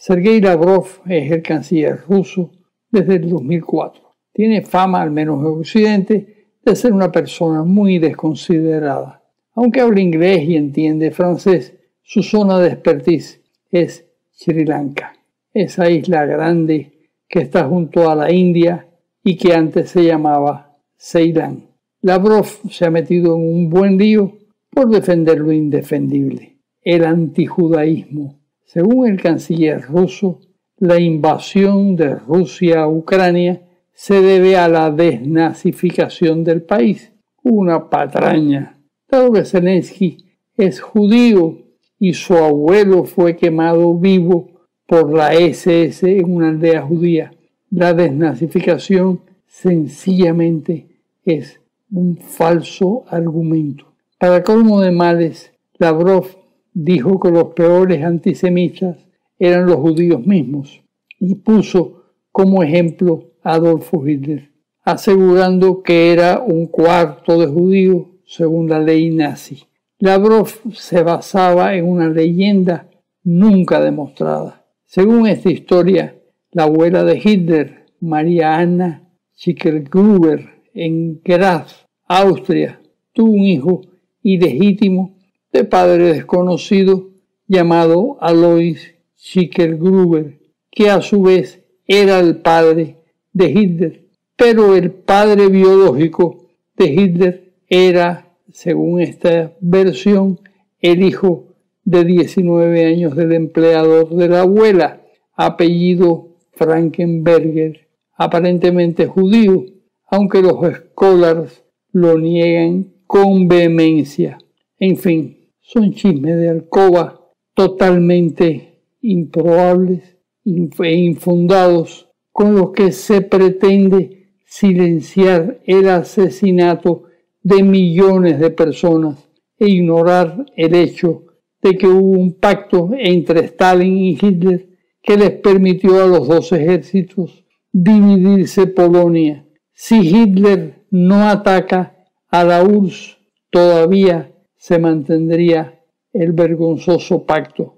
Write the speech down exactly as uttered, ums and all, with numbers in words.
Sergei Lavrov es el canciller ruso desde el dos mil cuatro. Tiene fama, al menos en Occidente, de ser una persona muy desconsiderada. Aunque habla inglés y entiende francés, su zona de expertise es Sri Lanka, esa isla grande que está junto a la India y que antes se llamaba Ceilán. Lavrov se ha metido en un buen lío por defender lo indefendible, el antijudaísmo. Según el canciller ruso, la invasión de Rusia a Ucrania se debe a la desnazificación del país, una patraña, dado que Zelensky es judío y su abuelo fue quemado vivo por la ese ese en una aldea judía. La desnazificación sencillamente es un falso argumento. Para colmo de males, Lavrov dijo que los peores antisemitas eran los judíos mismos y puso como ejemplo a Adolfo Hitler, asegurando que era un cuarto de judío según la ley nazi. Lavrov se basaba en una leyenda nunca demostrada. Según esta historia, la abuela de Hitler, María Anna Schicklgruber, en Graz, Austria, tuvo un hijo ilegítimo de padre desconocido llamado Alois Schicklgruber, que a su vez era el padre de Hitler, pero el padre biológico de Hitler era, según esta versión, el hijo de diecinueve años del empleador de la abuela, apellido Frankenberger, aparentemente judío, aunque los scholars lo niegan con vehemencia. En fin, son chismes de alcoba totalmente improbables e infundados con los que se pretende silenciar el asesinato de millones de personas e ignorar el hecho de que hubo un pacto entre Stalin y Hitler que les permitió a los dos ejércitos dividirse Polonia. Si Hitler no ataca a la U R S S, todavía se mantendría el vergonzoso pacto.